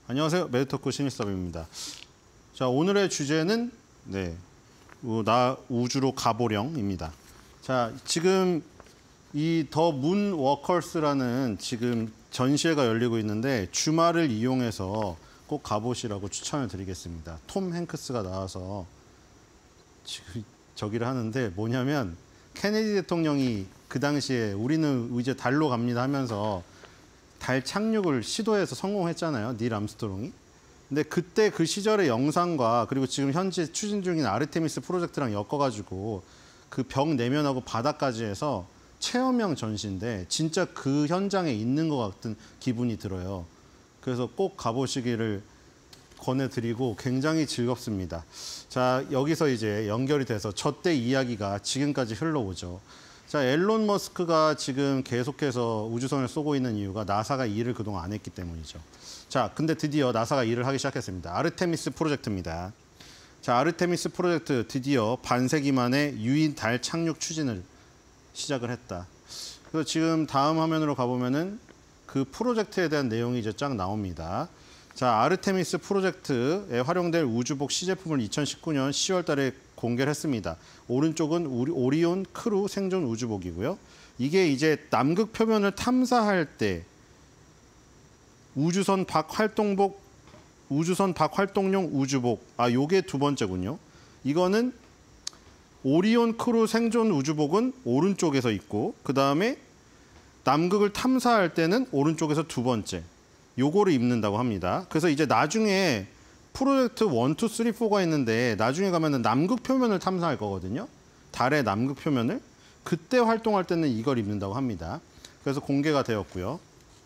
안녕하세요. 매드토크 신일섭입니다. 자, 오늘의 주제는 나 우주로 가보령입니다. 자, 지금 이 더 문 워커스라는 지금 전시회가 열리고 있는데 주말을 이용해서 꼭 가보시라고 추천을 드리겠습니다. 톰 행크스가 나와서 지금 저기를 하는데 뭐냐면 케네디 대통령이 그 당시에 우리는 이제 달로 갑니다 하면서 달 착륙을 시도해서 성공했잖아요. 닐 암스트롱이. 근데 그때 그 시절의 영상과 그리고 지금 현재 추진 중인 아르테미스 프로젝트랑 엮어가지고 그 벽 내면하고 바닥까지 해서 체험형 전시인데 진짜 그 현장에 있는 것 같은 기분이 들어요. 그래서 꼭 가보시기를 권해드리고 굉장히 즐겁습니다. 자, 여기서 이제 연결이 돼서 저 때 이야기가 지금까지 흘러오죠. 자, 앨런 머스크가 지금 계속해서 우주선을 쏘고 있는 이유가 나사가 일을 그동안 안 했기 때문이죠. 자, 근데 드디어 나사가 일을 하기 시작했습니다. 아르테미스 프로젝트입니다. 자, 아르테미스 프로젝트 드디어 반세기 만에 유인 달 착륙 추진을 시작을 했다. 그래서 지금 다음 화면으로 가보면은 그 프로젝트에 대한 내용이 이제 쫙 나옵니다. 자, 아르테미스 프로젝트에 활용될 우주복 시제품을 2019년 10월 달에 공개를 했습니다. 오른쪽은 오리온 크루 생존 우주복이고요. 이게 이제 남극 표면을 탐사할 때 우주선 밖 활동용 우주복. 요게 두 번째군요. 이거는 오리온 크루 생존 우주복은 오른쪽에서 있고 그다음에 남극을 탐사할 때는 오른쪽에서 두 번째. 요거를 입는다고 합니다. 그래서 이제 나중에 프로젝트 1, 2, 3, 4가 있는데 나중에 가면은 남극 표면을 탐사할 거거든요. 달의 남극 표면을. 그때 활동할 때는 이걸 입는다고 합니다. 그래서 공개가 되었고요.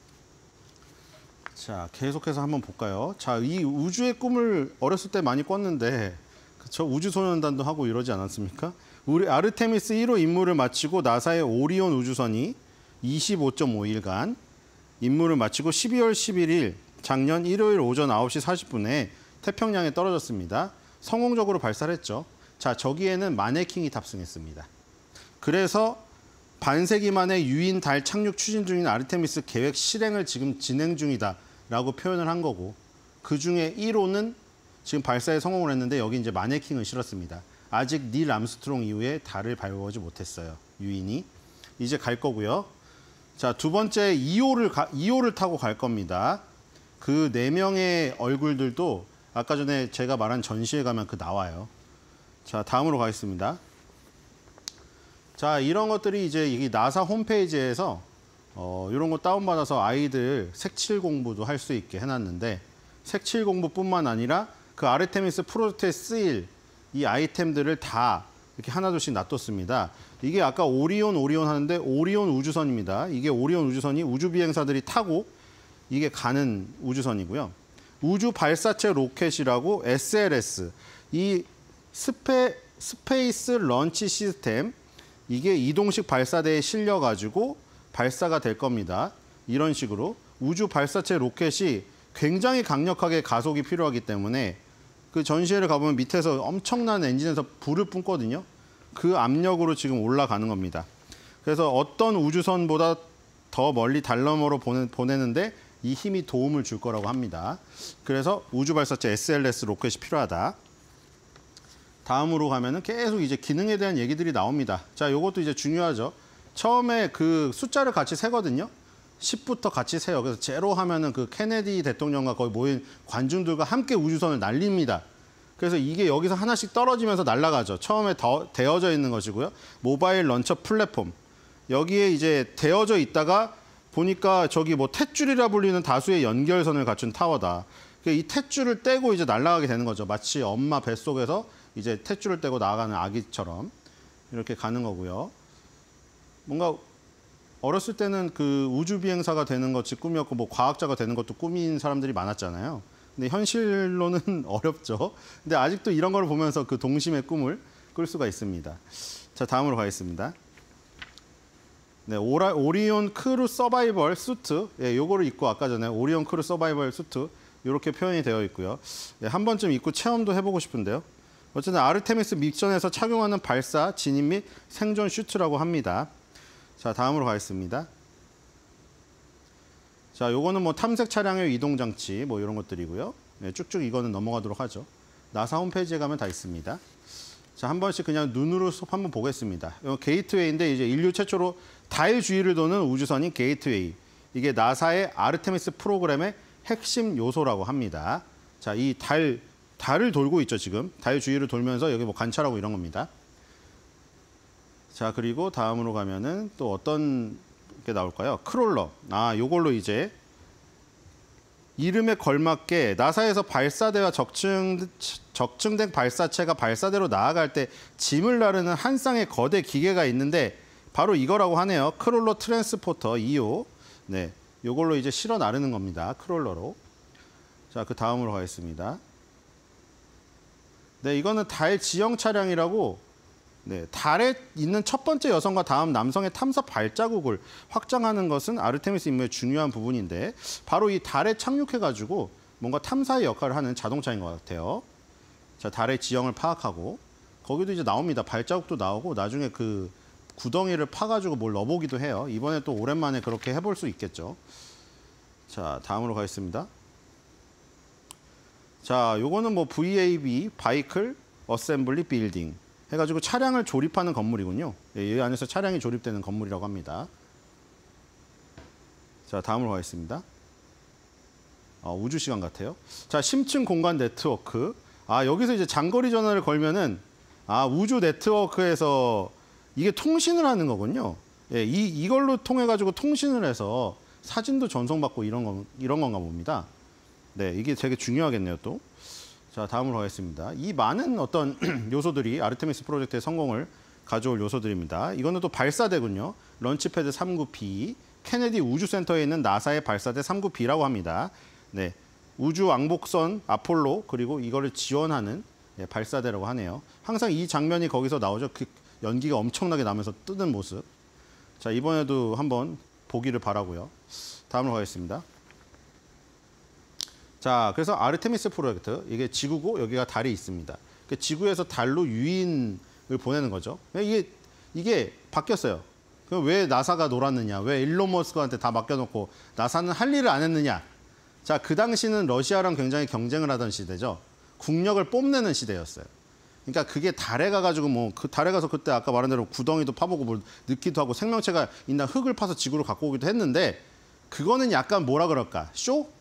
자, 계속해서 한번 볼까요? 자, 이 우주의 꿈을 어렸을 때 많이 꿨는데 그쵸? 우주소년단도 하고 이러지 않았습니까? 우리 아르테미스 1호 임무를 마치고 나사의 오리온 우주선이 25.5일간 임무를 마치고 12월 11일 작년 일요일 오전 9시 40분에 태평양에 떨어졌습니다. 성공적으로 발사를 했죠. 자, 저기에는 마네킹이 탑승했습니다. 그래서 반세기 만에 유인 달 착륙 추진 중인 아르테미스 계획 실행을 지금 진행 중이다라고 표현을 한 거고 그중에 1호는 지금 발사에 성공을 했는데 여기 이제 마네킹을 실었습니다. 아직 닐 암스트롱 이후에 달을 밟아보지 못했어요. 유인이. 이제 갈 거고요. 자, 두 번째 2호를 타고 갈 겁니다. 그 4명의 얼굴들도 아까 전에 제가 말한 전시회 가면 나와요. 자, 다음으로 가겠습니다. 자, 이런 것들이 이제 이 나사 홈페이지에서 이런 거 다운받아서 아이들 색칠 공부도 할 수 있게 해놨는데 색칠 공부뿐만 아니라 그 아르테미스 프로젝트에 쓰일 이 아이템들을 다 이렇게 하나둘씩 놔뒀습니다. 이게 아까 오리온 하는데 오리온 우주선입니다. 이게 오리온 우주선이 우주 비행사들이 타고 이게 가는 우주선이고요. 우주 발사체 로켓이라고 SLS, 이 스페이스 런치 시스템, 이게 이동식 발사대에 실려가지고 발사가 될 겁니다. 이런 식으로 우주 발사체 로켓이 굉장히 강력하게 가속이 필요하기 때문에 그 전시회를 가보면 밑에서 엄청난 엔진에서 불을 뿜거든요. 그 압력으로 지금 올라가는 겁니다. 그래서 어떤 우주선보다 더 멀리 달 너머로 보내는데 이 힘이 도움을 줄 거라고 합니다. 그래서 우주 발사체 SLS 로켓이 필요하다. 다음으로 가면은 계속 이제 기능에 대한 얘기들이 나옵니다. 자, 요것도 이제 중요하죠. 처음에 그 숫자를 같이 세거든요. 10부터 같이 세요. 그래서 제로 하면은 그 케네디 대통령과 거기 모인 관중들과 함께 우주선을 날립니다. 그래서 이게 여기서 하나씩 떨어지면서 날아가죠. 처음에 대어져 있는 것이고요. 모바일 런처 플랫폼. 여기에 이제 대어져 있다가 보니까 저기 뭐 탯줄이라 불리는 다수의 연결선을 갖춘 타워다. 이 탯줄을 떼고 이제 날아가게 되는 거죠. 마치 엄마 뱃속에서 이제 탯줄을 떼고 나아가는 아기처럼 이렇게 가는 거고요. 뭔가 어렸을 때는 그 우주 비행사가 되는 것이 꿈이었고 뭐 과학자가 되는 것도 꿈인 사람들이 많았잖아요. 근데 현실로는 어렵죠. 근데 아직도 이런 걸 보면서 그 동심의 꿈을 꿀 수가 있습니다. 자, 다음으로 가겠습니다. 네, 오리온 크루 서바이벌 수트. 예, 요거를 입고 아까 전에 오리온 크루 서바이벌 수트 이렇게 표현이 되어 있고요. 예, 한 번쯤 입고 체험도 해보고 싶은데요. 어쨌든 아르테미스 미션에서 착용하는 발사, 진입 및 생존 슈트라고 합니다. 자, 다음으로 가겠습니다. 자, 요거는 뭐 탐색 차량의 이동 장치 뭐 이런 것들이고요. 네, 쭉쭉 이거는 넘어가도록 하죠. 나사 홈페이지에 가면 다 있습니다. 자, 한 번씩 그냥 눈으로 한번 보겠습니다. 이 게이트웨이인데 이제 인류 최초로 달 주위를 도는 우주선인 게이트웨이. 이게 나사의 아르테미스 프로그램의 핵심 요소라고 합니다. 자, 이 달을 돌고 있죠, 지금. 달 주위를 돌면서 여기 뭐 관찰하고 이런 겁니다. 자, 그리고 다음으로 가면은 또 어떤 게 나올까요? 크롤러. 아, 요걸로 이제 이름에 걸맞게 나사에서 발사대와 적층된 발사체가 발사대로 나아갈 때 짐을 나르는 한 쌍의 거대 기계가 있는데 바로 이거라고 하네요. 크롤러 트랜스포터 2호. 네, 요걸로 이제 실어 나르는 겁니다. 크롤러로. 자, 그 다음으로 가겠습니다. 네, 이거는 달 지형 차량이라고 네, 달에 있는 첫 번째 여성과 다음 남성의 탐사 발자국을 확장하는 것은 아르테미스 임무의 중요한 부분인데 바로 이 달에 착륙해가지고 뭔가 탐사의 역할을 하는 자동차인 것 같아요. 자, 달의 지형을 파악하고 거기도 이제 나옵니다. 발자국도 나오고 나중에 그 구덩이를 파가지고 뭘 넣어보기도 해요. 이번에 또 오랜만에 그렇게 해볼 수 있겠죠. 자, 다음으로 가겠습니다. 자, 요거는 뭐 VAB, 바이클 어셈블리 빌딩 해가지고 차량을 조립하는 건물이군요. 예, 이 안에서 차량이 조립되는 건물이라고 합니다. 자, 다음으로 가겠습니다. 우주 시간 같아요. 자, 심층 공간 네트워크. 아, 여기서 이제 장거리 전화를 걸면은 우주 네트워크에서 이게 통신을 하는 거군요. 예, 이걸로 통해 가지고 통신을 해서 사진도 전송받고 이런 건가 봅니다. 네, 이게 되게 중요하겠네요, 또. 자, 다음으로 가겠습니다. 이 많은 어떤 요소들이 아르테미스 프로젝트의 성공을 가져올 요소들입니다. 이거는 또 발사대군요. 런치패드 39B, 케네디 우주센터에 있는 나사의 발사대 39B라고 합니다. 네, 우주 왕복선 아폴로 그리고 이거를 지원하는 발사대라고 하네요. 항상 이 장면이 거기서 나오죠. 그 연기가 엄청나게 나면서 뜨는 모습. 자, 이번에도 한번 보기를 바라고요. 다음으로 가겠습니다. 자, 그래서 아르테미스 프로젝트, 이게 지구고 여기가 달이 있습니다. 지구에서 달로 유인을 보내는 거죠. 이게 바뀌었어요. 그럼 왜 나사가 놀았느냐? 왜 일론 머스크한테 다 맡겨놓고 나사는 할 일을 안 했느냐? 자, 그 당시는 러시아랑 굉장히 경쟁을 하던 시대죠. 국력을 뽐내는 시대였어요. 그러니까 그게 달에 가가지고 달에 가서 그때 아까 말한 대로 구덩이도 파보고 뭘 넣기도 하고 생명체가 있나 흙을 파서 지구로 갖고 오기도 했는데 그거는 약간 뭐라 그럴까? 쇼?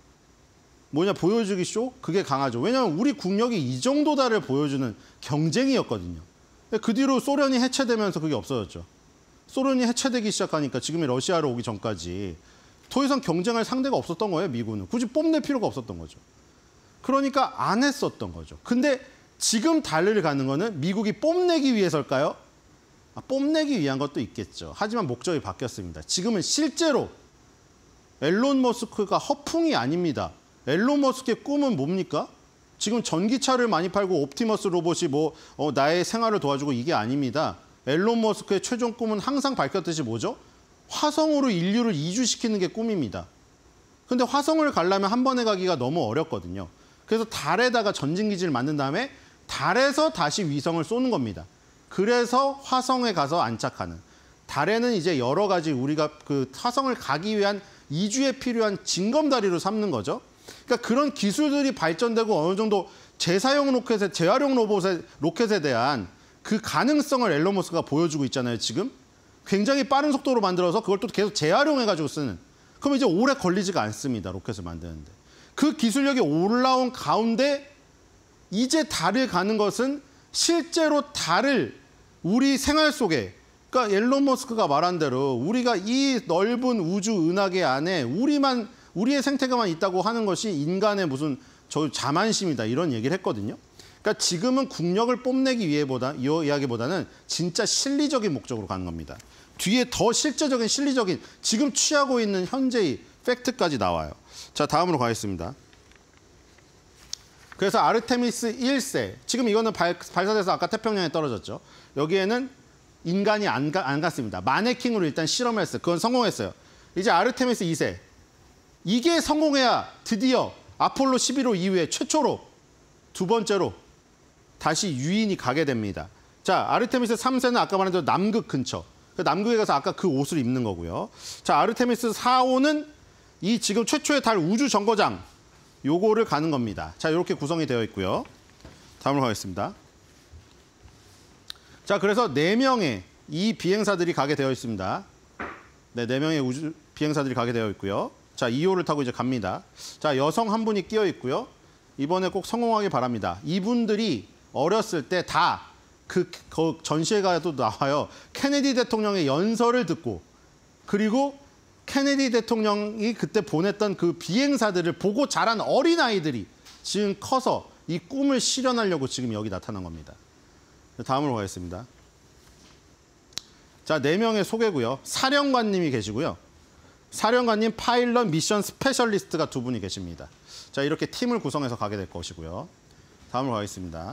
뭐냐, 보여주기 쇼? 그게 강하죠. 왜냐하면 우리 국력이 이 정도다를 보여주는 경쟁이었거든요. 그 뒤로 소련이 해체되면서 그게 없어졌죠. 소련이 해체되기 시작하니까 지금의 러시아로 오기 전까지 더 이상 경쟁할 상대가 없었던 거예요, 미군은. 굳이 뽐낼 필요가 없었던 거죠. 그러니까 안 했었던 거죠. 근데 지금 달을 가는 거는 미국이 뽐내기 위해서일까요? 뽐내기 위한 것도 있겠죠. 하지만 목적이 바뀌었습니다. 지금은 실제로 앨런 머스크가 허풍이 아닙니다. 앨런 머스크의 꿈은 뭡니까? 지금 전기차를 많이 팔고 옵티머스 로봇이 나의 생활을 도와주고 이게 아닙니다. 앨런 머스크의 최종 꿈은 항상 밝혔듯이 뭐죠? 화성으로 인류를 이주시키는 게 꿈입니다. 근데 화성을 가려면 한 번에 가기가 너무 어렵거든요. 그래서 달에다가 전진기지를 만든 다음에 달에서 다시 위성을 쏘는 겁니다. 그래서 화성에 가서 안착하는. 달에는 이제 여러 가지 우리가 그 화성을 가기 위한 이주에 필요한 징검다리로 삼는 거죠. 그러니까 그런 기술들이 발전되고 어느 정도 재활용 로켓에 대한 그 가능성을 앨런 머스크가 보여주고 있잖아요, 지금. 굉장히 빠른 속도로 만들어서 그걸 또 계속 재활용해가지고 쓰는. 그럼 이제 오래 걸리지가 않습니다, 로켓을 만드는데. 그 기술력이 올라온 가운데 이제 달을 가는 것은 실제로 달을 우리 생활 속에, 그러니까 앨런 머스크가 말한 대로 우리가 이 넓은 우주 은하계 안에 우리의 생태계만 있다고 하는 것이 인간의 무슨 자만심이다, 이런 얘기를 했거든요. 그러니까 지금은 국력을 뽐내기 이 이야기보다는 진짜 실리적인 목적으로 가는 겁니다. 뒤에 더 실제적인 실리적인 지금 취하고 있는 현재의 팩트까지 나와요. 자, 다음으로 가겠습니다. 그래서 아르테미스 1세, 지금 이거는 발사돼서 아까 태평양에 떨어졌죠. 여기에는 인간이 안 갔습니다. 마네킹으로 일단 실험을 했어요. 그건 성공했어요. 이제 아르테미스 2세. 이게 성공해야 드디어 아폴로 11호 이후에 최초로 두 번째로 다시 유인이 가게 됩니다. 자, 아르테미스 3세는 아까 말한 대로 남극 근처. 남극에 가서 아까 그 옷을 입는 거고요. 자, 아르테미스 4호는 이 지금 최초의 달 우주 정거장 요거를 가는 겁니다. 자, 이렇게 구성이 되어 있고요. 다음으로 가겠습니다. 자, 그래서 4명의 이 비행사들이 가게 되어 있습니다. 네, 4명의 우주 비행사들이 가게 되어 있고요. 자, 2호를 타고 이제 갑니다. 자, 여성 한 분이 끼어 있고요. 이번에 꼭 성공하길 바랍니다. 이분들이 어렸을 때 다 그 전시회 가도 나와요. 케네디 대통령의 연설을 듣고 그리고 케네디 대통령이 그때 보냈던 그 비행사들을 보고 자란 어린아이들이 지금 커서 이 꿈을 실현하려고 지금 여기 나타난 겁니다. 다음으로 가겠습니다. 자, 4명의 소개고요. 사령관님이 계시고요. 사령관님, 파일럿, 미션 스페셜리스트가 2분이 계십니다. 자, 이렇게 팀을 구성해서 가게 될 것이고요. 다음으로 가겠습니다.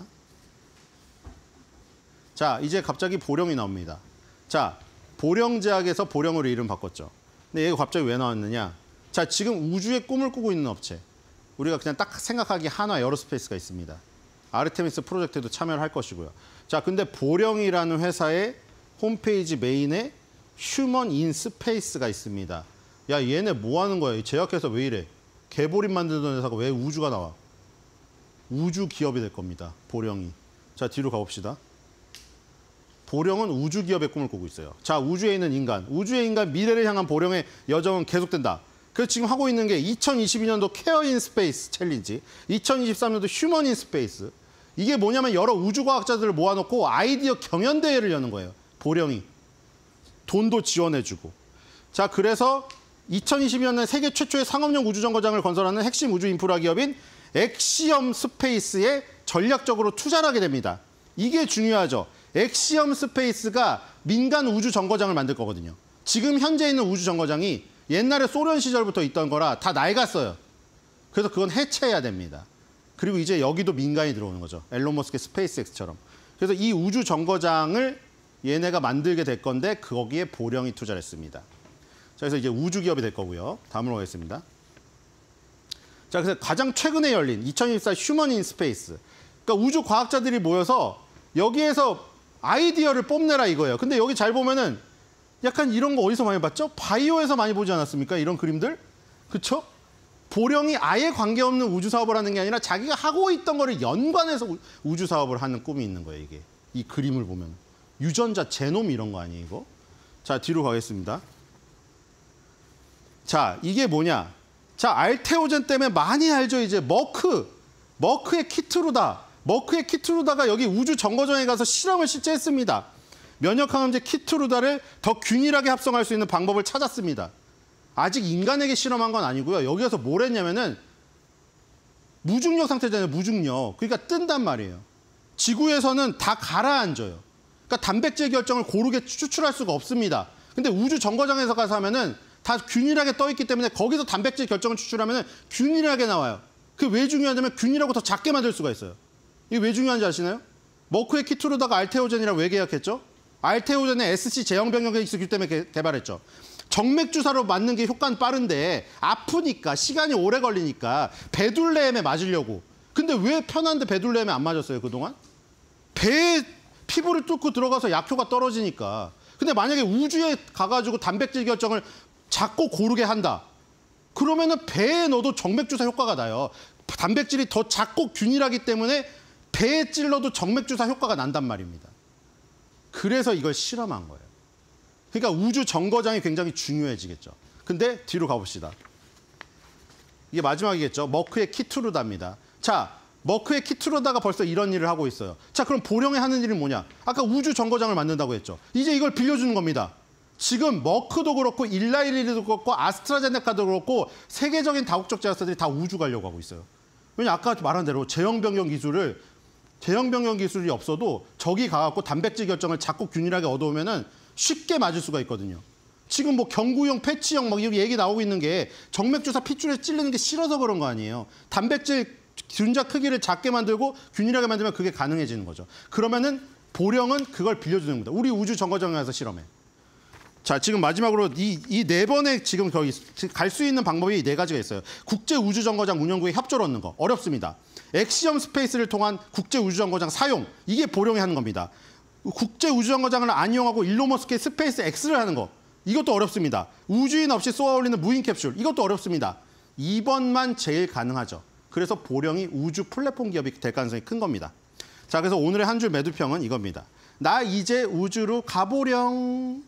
자, 이제 갑자기 보령이 나옵니다. 자, 보령제약에서 보령으로 이름 바꿨죠. 근데 얘가 갑자기 왜 나왔느냐? 자, 지금 우주의 꿈을 꾸고 있는 업체. 우리가 그냥 딱 생각하기 한화 에어로스페이스가 있습니다. 아르테미스 프로젝트에도 참여를 할 것이고요. 자, 근데 보령이라는 회사의 홈페이지 메인에 휴먼 인 스페이스가 있습니다. 야, 얘네 뭐 하는 거야? 제약회사 왜 이래? 개보림 만들던 회사가 왜 우주가 나와? 우주 기업이 될 겁니다. 보령이. 자, 뒤로 가봅시다. 보령은 우주 기업의 꿈을 꾸고 있어요. 자, 우주에 있는 인간. 우주의 인간 미래를 향한 보령의 여정은 계속된다. 그래서 지금 하고 있는 게 2022년도 케어 인 스페이스 챌린지, 2023년도 휴먼 인 스페이스. 이게 뭐냐면 여러 우주과학자들을 모아놓고 아이디어 경연대회를 여는 거예요. 보령이. 돈도 지원해주고. 자, 그래서 2022년에 세계 최초의 상업용 우주정거장을 건설하는 핵심 우주 인프라 기업인 엑시엄 스페이스에 전략적으로 투자를 하게 됩니다. 이게 중요하죠. 엑시엄 스페이스가 민간 우주 정거장을 만들 거거든요. 지금 현재 있는 우주 정거장이 옛날에 소련 시절부터 있던 거라 다 낡았어요. 그래서 그건 해체해야 됩니다. 그리고 이제 여기도 민간이 들어오는 거죠. 앨런 머스크의 스페이스X처럼. 그래서 이 우주 정거장을 얘네가 만들게 될 건데 거기에 보령이 투자를 했습니다. 자, 그래서 이제 우주 기업이 될 거고요. 다음으로 가겠습니다. 자, 그래서 가장 최근에 열린 2024 휴먼 인 스페이스. 그러니까 우주 과학자들이 모여서 여기에서 아이디어를 뽐내라 이거예요. 근데 여기 잘 보면은 약간 이런 거 어디서 많이 봤죠? 바이오에서 많이 보지 않았습니까? 이런 그림들? 그쵸? 보령이 아예 관계없는 우주 사업을 하는 게 아니라 자기가 하고 있던 거를 연관해서 우주 사업을 하는 꿈이 있는 거예요, 이게. 이 그림을 보면. 유전자 제놈 이런 거 아니에요, 이거? 자, 뒤로 가겠습니다. 자, 이게 뭐냐? 자, 알테오젠 때문에 많이 알죠, 이제. 머크의 키트루다. 머크의 키트루다가 여기 우주 정거장에 가서 실험을 실제 했습니다. 면역항암제 키트루다를 더 균일하게 합성할 수 있는 방법을 찾았습니다. 아직 인간에게 실험한 건 아니고요. 여기서 뭘 했냐면은 무중력 상태잖아요, 무중력. 그러니까 뜬단 말이에요. 지구에서는 다 가라앉아요. 그러니까 단백질 결정을 고르게 추출할 수가 없습니다. 근데 우주 정거장에서 가서 하면은 다 균일하게 떠 있기 때문에 거기서 단백질 결정을 추출하면은 균일하게 나와요. 그게 왜 중요하냐면 균일하고 더 작게 만들 수가 있어요. 이게 왜 중요한지 아시나요? 머크의 키트루다가 알테오젠이랑 왜 계약했죠? 알테오젠의 SC 제형 변경이 있었기 때문에 개발했죠. 정맥 주사로 맞는 게 효과는 빠른데 아프니까 시간이 오래 걸리니까 베둘레헴에 맞으려고. 근데 왜 편한데 베둘레헴에 안 맞았어요, 그동안? 배에 피부를 뚫고 들어가서 약효가 떨어지니까. 근데 만약에 우주에 가가지고 단백질 결정을 작고 고르게 한다. 그러면은 배에 넣어도 정맥 주사 효과가 나요. 단백질이 더 작고 균일하기 때문에 배에 찔러도 정맥 주사 효과가 난단 말입니다. 그래서 이걸 실험한 거예요. 그러니까 우주 정거장이 굉장히 중요해지겠죠. 근데 뒤로 가봅시다. 이게 마지막이겠죠. 머크의 키트루다입니다. 자, 머크의 키트루다가 벌써 이런 일을 하고 있어요. 자, 그럼 보령에 하는 일은 뭐냐? 아까 우주 정거장을 만든다고 했죠. 이제 이걸 빌려주는 겁니다. 지금 머크도 그렇고 일라이리도 그렇고 아스트라제네카도 그렇고 세계적인 다국적 제약사들이 다 우주 가려고 하고 있어요. 왜냐 아까 말한 대로 제형 변경 기술이 없어도 저기 가갖고 단백질 결정을 작고 균일하게 얻어오면은 쉽게 맞을 수가 있거든요. 지금 뭐 경구용, 패치형 막 이렇게 얘기 나오고 있는 게 정맥 주사 핏줄에 찔리는 게 싫어서 그런 거 아니에요. 단백질 균자 크기를 작게 만들고 균일하게 만들면 그게 가능해지는 거죠. 그러면은 보령은 그걸 빌려주는 겁니다. 우리 우주 정거장에 가서 실험해. 자, 지금 마지막으로 이 네 번에 지금 거기 갈 수 있는 방법이 4가지가 있어요. 국제우주정거장 운영국의 협조를 얻는 거. 어렵습니다. 엑시엄 스페이스를 통한 국제우주정거장 사용. 이게 보령이 하는 겁니다. 국제우주정거장을 안 이용하고 일론 머스크의 스페이스 X를 하는 거. 이것도 어렵습니다. 우주인 없이 쏘아 올리는 무인 캡슐. 이것도 어렵습니다. 2번만 제일 가능하죠. 그래서 보령이 우주 플랫폼 기업이 될 가능성이 큰 겁니다. 자, 그래서 오늘의 한 줄 매도평은 이겁니다. 나 이제 우주로 가보령.